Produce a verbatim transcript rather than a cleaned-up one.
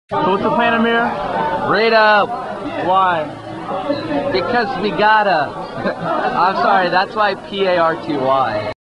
So what's the plan, Amir? Rate up. Why? Because we gotta. I'm sorry, that's why P A R T Y.